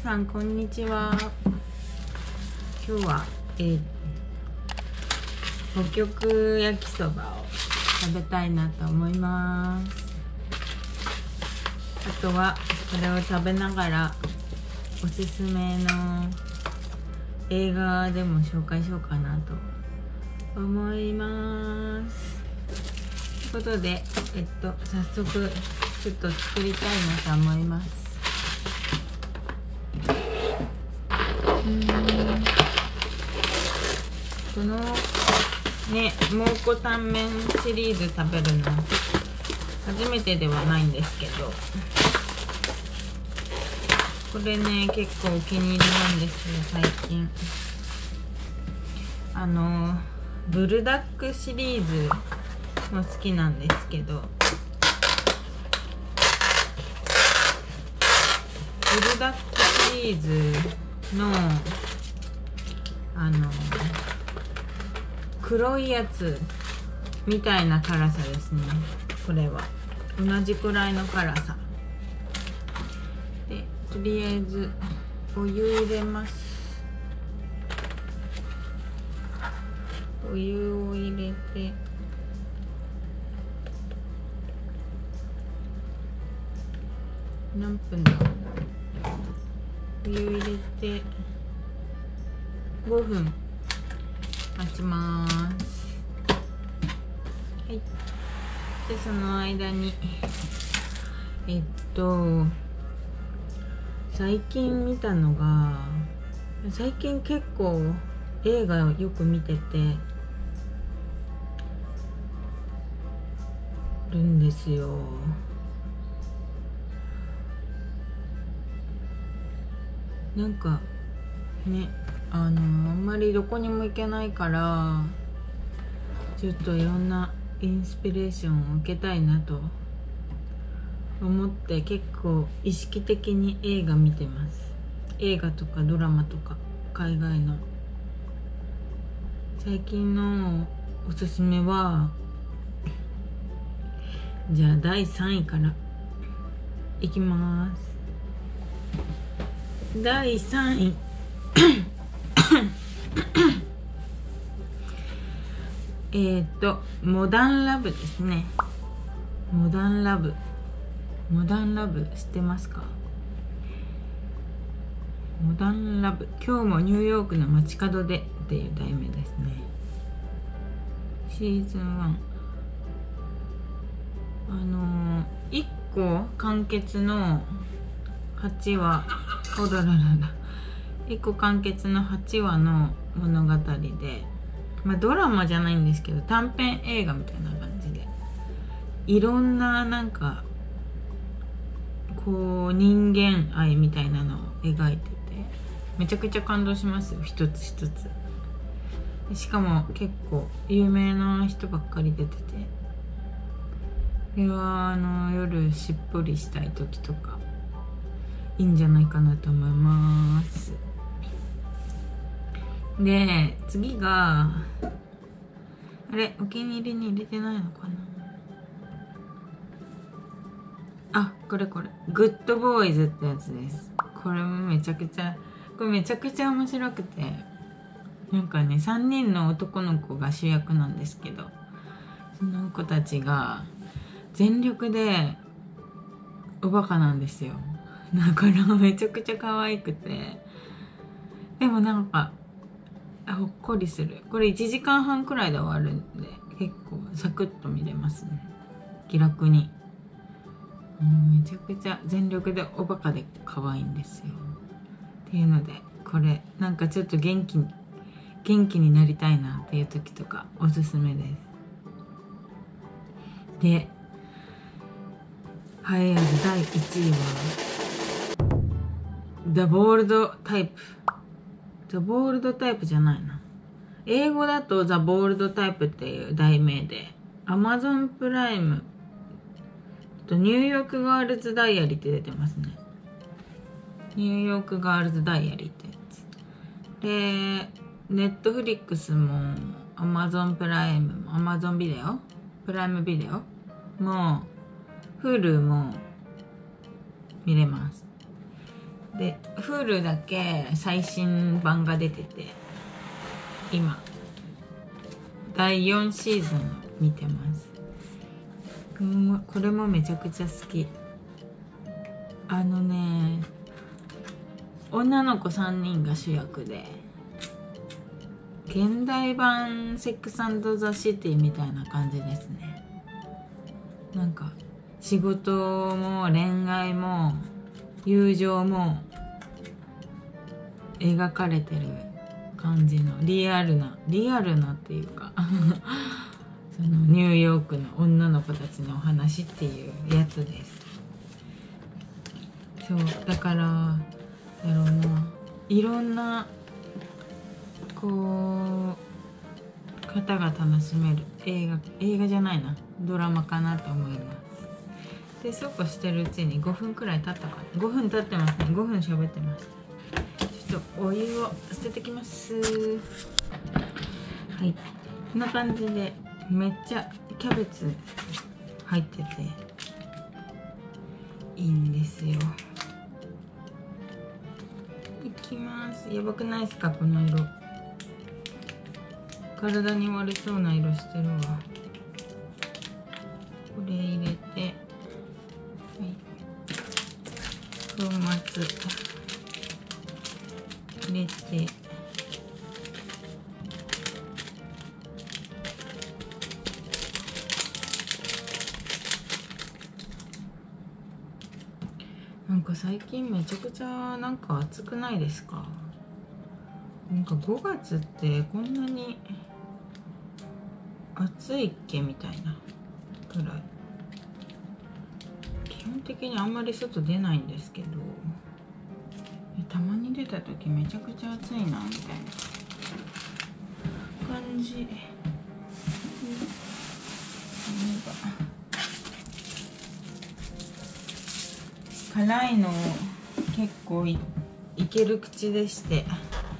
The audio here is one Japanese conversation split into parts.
さんこんにちは。今日は北極焼きそばを食べたいなと思います。あとはこれを食べながらおすすめの映画でも紹介しようかなと思います。ということで早速ちょっと作りたいなと思います。このね蒙古タンメンシリーズ食べるの初めてではないんですけど、これね結構お気に入りなんですよ最近。ブルダックシリーズも好きなんですけど、ブルダックシリーズの黒いやつみたいな辛さですね。これは同じくらいの辛さで、とりあえずお湯入れます。お湯を入れて何分だ。お湯入れて5分待ちます。はい。でその間に最近見たのが、最近結構映画をよく見ててるんですよ。なんかね、あんまりどこにも行けないからちょっといろんなインスピレーションを受けたいなと思って結構意識的に映画見てます。映画とかドラマとか海外の。最近のおすすめはじゃあ第3位からいきます。第3位モダンラブですね。モダンラブ知ってますか？モダンラブ、今日もニューヨークの街角でっていう題名ですね。シーズン1、1個完結の8話、1個完結の8話の物語で、ドラマじゃないんですけど短編映画みたいな感じで、いろんななんかこう人間愛みたいなのを描いててめちゃくちゃ感動しますよ、一つ一つ。しかも結構有名な人ばっかり出てて、これは夜しっぽりしたい時とかいいんじゃないかなと思います。で次があれ、お気に入りに入れてないのかな。あ、これグッドボーイズってやつです。これめちゃくちゃ面白くて、なんかね3人の男の子が主役なんですけど、その子たちが全力でおバカなんですよ。だからめちゃくちゃ可愛くて、でもなんかほっこりする。これ1時間半くらいで終わるんで結構サクッと見れますね、気楽に。めちゃくちゃ全力でおバカで可愛いんですよ。っていうのでこれなんかちょっと元気になりたいなっていう時とかおすすめです。で栄えある第1位はザ・ボールドタイプ。ザ・ボールドタイプじゃないな、英語だとザ・ボールドタイプっていう題名で Amazon プライムとニューヨークガールズダイアリーって出てますね。ニューヨークガールズダイアリーってやつで、ネットフリックスも Amazon プライムも Amazon ビデオ、プライムビデオも Hulu も見れます。 で Hulu だけ最新版が出てて、今第4シーズン見てます。これもめちゃくちゃ好き。女の子3人が主役で、現代版セックス&ザ・シティみたいな感じですね。なんか仕事も恋愛も友情も描かれてる感じのリアルなっていうかそのニューヨークの女の子たちのお話っていうやつです。そうだからだろうな、いろんなこう方が楽しめる映画じゃないな、ドラマかなと思います。でそうこうしてるうちに5分くらい経ったかな。5分経ってますね。5分喋ってます。ちょっとお湯を捨ててきます。はい、こんな感じでめっちゃキャベツ入ってていいんですよ。いきます。やばくないですかこの色。体に悪そうな色してるわ。これ入れて、はい、粉末入れて、なんか最近めちゃくちゃなんか暑くないですか？なんか5月ってこんなに暑いっけみたいなくらい。基本的にあんまり外出ないんですけど、たまに出た時めちゃくちゃ暑いなみたいな感じ。辛いの結構いける口でして、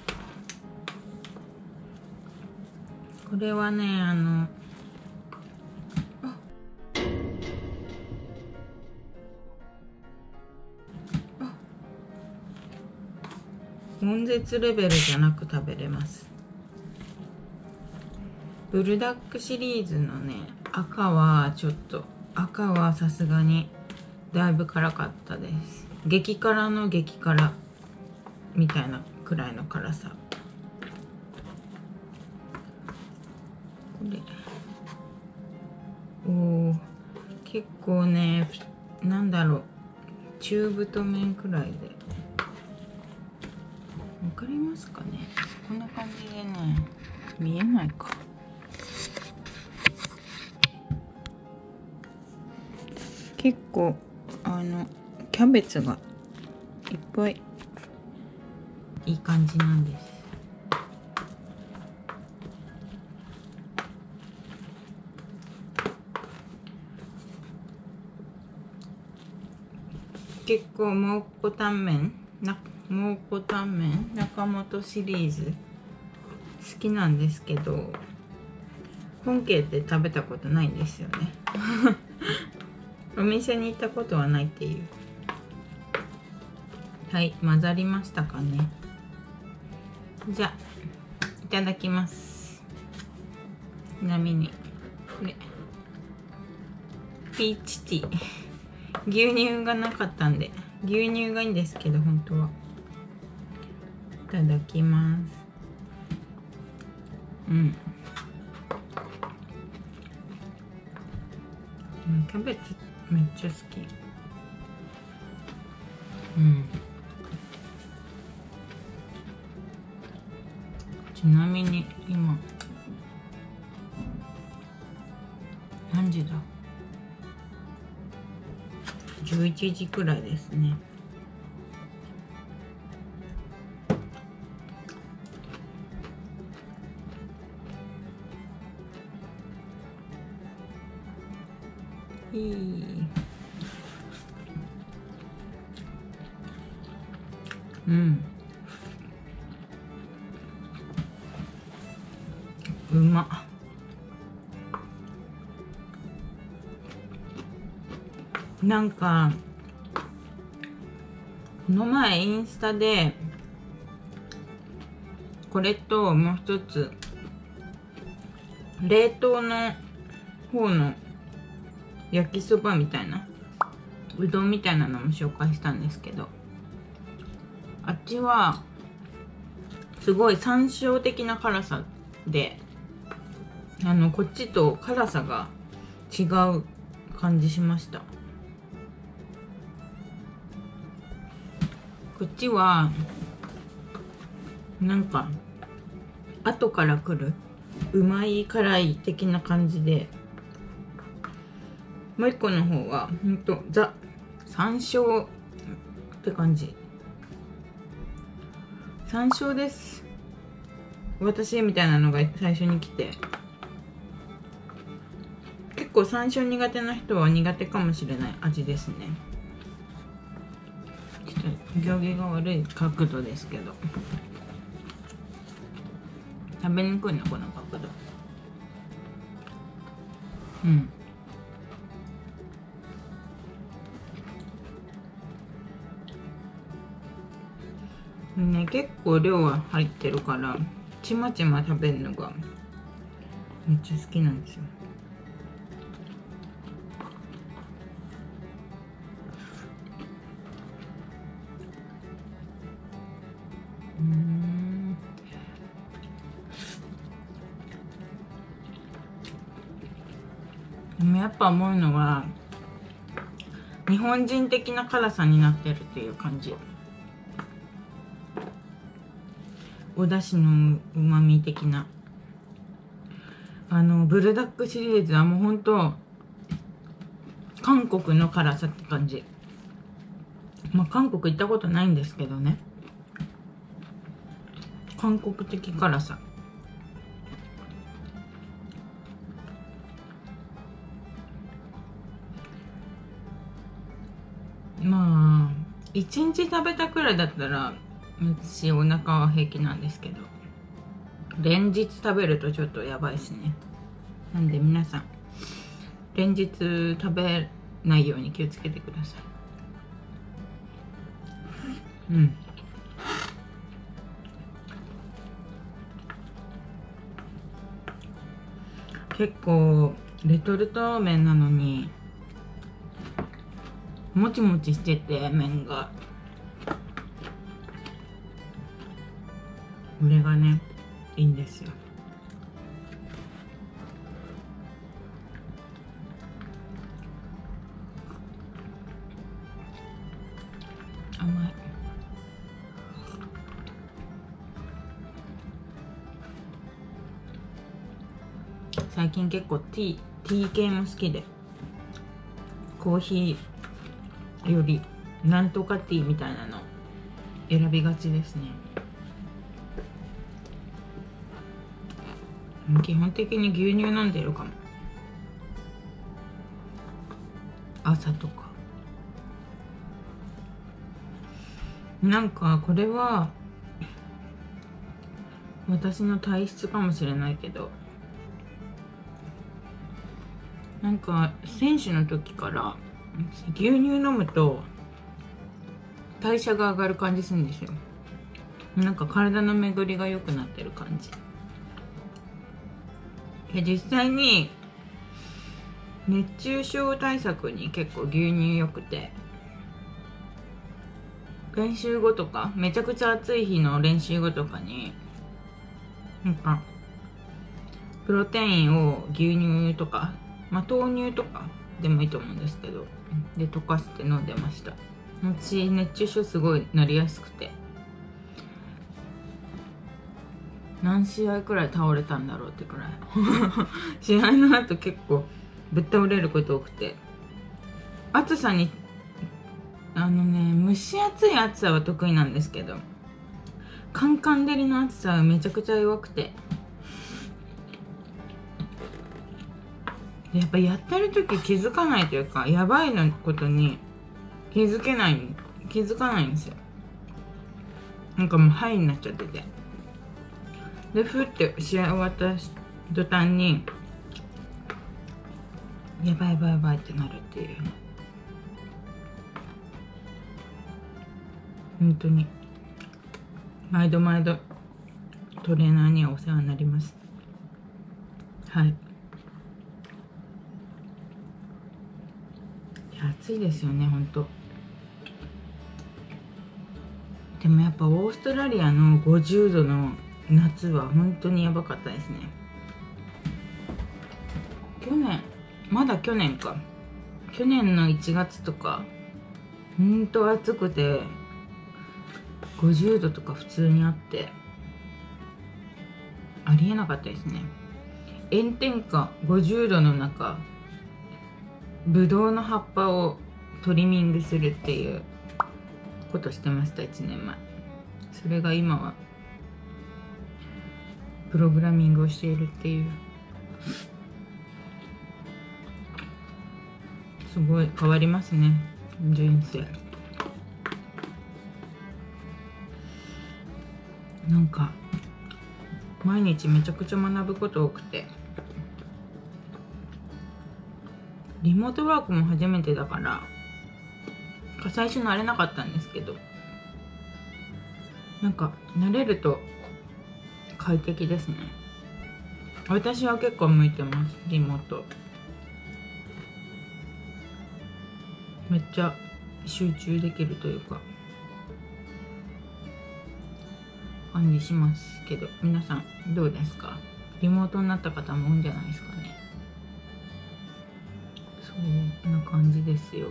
これはね悶絶レベルじゃなく食べれます。ブルダックシリーズのね赤はさすがにだいぶ辛かったです。激辛の激辛みたいなくらいの辛さ。これ結構ね、なんだろう、中太麺くらいで、わかりますかね。こんな感じでね、見えないか。結構キャベツがいっぱいいい感じなんです。結構蒙古タンメン中本シリーズ好きなんですけど、本家って食べたことないんですよねお店に行ったことはないっていう。はい、混ざりましたかね。じゃあいただきます。ちなみにこれピーチティー牛乳がなかったんで、牛乳がいいんですけど本当は。いただきます。キャベツめっちゃ好き。ちなみに今何時だ？11時くらいですね。うまっ。なんかこの前インスタでこれともう一つ冷凍の方の焼きそばみたいなうどんみたいなのも紹介したんですけど、あっちはすごい山椒的な辛さで、こっちと辛さが違う感じしました。こっちはなんか後から来るうまい辛い的な感じで、もう一個の方はほんとザ山椒って感じ。山椒です私みたいなのが最初に来て、結構山椒苦手な人は苦手かもしれない味ですね。ちょっと行儀が悪い角度ですけど、食べにくいなこの角度。ね、結構量は入ってるからちまちま食べるのがめっちゃ好きなんですよ。でもやっぱ思うのは日本人的な辛さになってるっていう感じ。お出汁のうまみ的なブルダックシリーズはもうほんと韓国の辛さって感じ。まあ韓国行ったことないんですけどね、韓国的辛さ。まあ1日食べたくらいだったら私お腹は平気なんですけど、連日食べるとちょっとやばいですね。なんで皆さん連日食べないように気をつけてください。結構レトルト麺なのにもちもちしてて、麺がこれがねいいんですよ。甘い。最近結構ティー系も好きで、コーヒーよりなんとかティーみたいなの選びがちですね。基本的に牛乳飲んでるかも、朝とか。なんかこれは私の体質かもしれないけど、なんか選手の時から牛乳飲むと代謝が上がる感じするんですよ。なんか体の巡りが良くなってる感じで、実際に熱中症対策に結構牛乳良くて、練習後とかめちゃくちゃ暑い日の練習後とかになんかプロテインを牛乳とか、まあ豆乳とかでもいいと思うんですけど、で溶かして飲んでました。私熱中症すごいなりやすくて、何試合くらい倒れたんだろうってくらい試合の後結構ぶっ倒れること多くて、暑さに蒸し暑い暑さは得意なんですけど、カンカン照りの暑さはめちゃくちゃ弱くて、やっぱやってる時気づかないというか、やばいのことに気づかないんですよ。なんかもうハイになっちゃってて、でふって試合終わった途端にやばいやばいやばいってなるっていう。 本当に毎度毎度トレーナーにはお世話になります。はい。いや暑いですよね本当。でもやっぱオーストラリアの50度の夏は本当にやばかったですね。まだ去年か、去年の1月とかほんと暑くて50度とか普通にあって、ありえなかったですね。炎天下50度の中、ブドウの葉っぱをトリミングするっていうことしてました、1年前。それが今はプログラミングをしているっていう。すごい変わりますね、人生。なんか毎日めちゃくちゃ学ぶこと多くて、リモートワークも初めてだから最初慣れなかったんですけど、なんか慣れると快適ですね。私は結構向いてます、リモート。めっちゃ集中できるというか感じしますけど、皆さんどうですか？リモートになった方も多いんじゃないですかね。そんな感じですよ。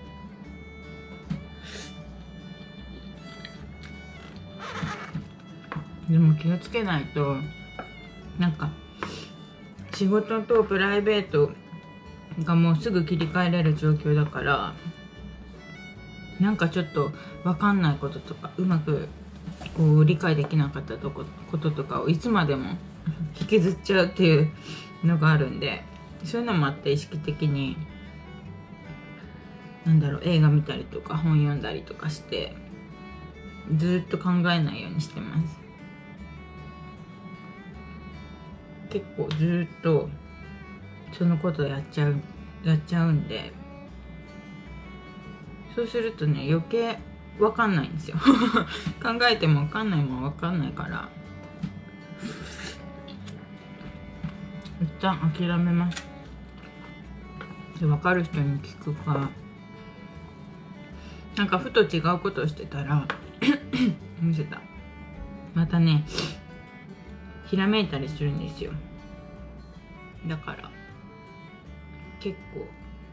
でも気をつけないと、なんか仕事とプライベートがもうすぐ切り替えられる状況だから、なんかちょっと分かんないこととか、うまくこう理解できなかったこととかをいつまでも引きずっちゃうっていうのがあるんで、そういうのもあって意識的に映画見たりとか本読んだりとかしてずっと考えないようにしてます。結構ずっとそのことやっちゃうんで、そうするとね余計分かんないんですよ考えても分かんないもん分かんないから、一旦諦めます。で分かる人に聞くか、なんかふと違うことをしてたら見せたまたねひらめいたりするんですよ。だから結構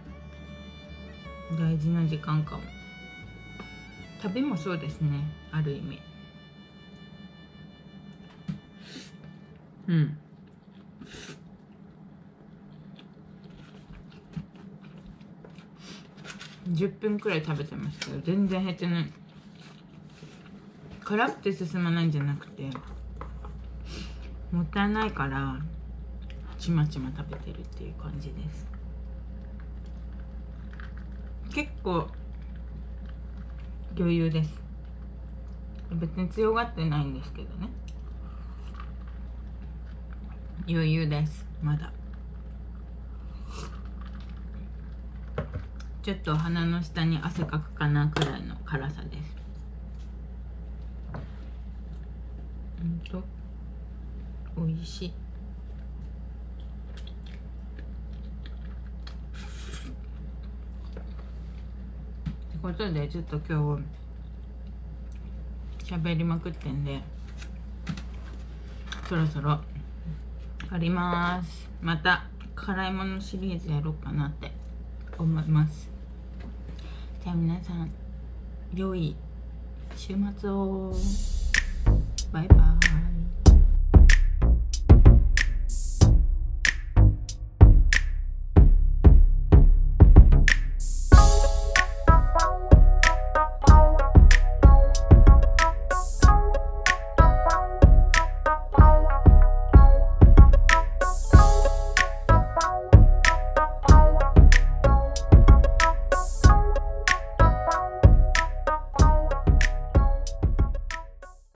大事な時間かも。旅もそうですね、ある意味。10分くらい食べてましたけど全然減ってない。辛くて進まないんじゃなくて、もったいないからちまちま食べてるっていう感じです。結構余裕です。別に強がってないんですけどね、余裕です。まだちょっと鼻の下に汗かくかなくらいの辛さです。美味しい。ってことでちょっと今日喋りまくってんで、そろそろ終わります。また辛いものシリーズやろうかなって思います。じゃあ皆さん良い週末を。バイバイ。